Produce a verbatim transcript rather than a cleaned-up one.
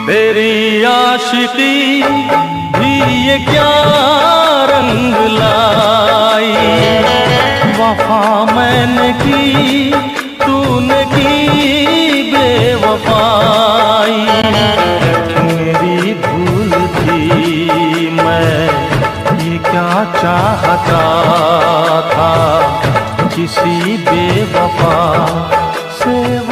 तेरी आशिकी भी ये क्या रंग लाई, वफा मैंने की तूने की बेवफाई। मेरी भूल थी, मैं ये क्या चाहता था, किसी बेवफा से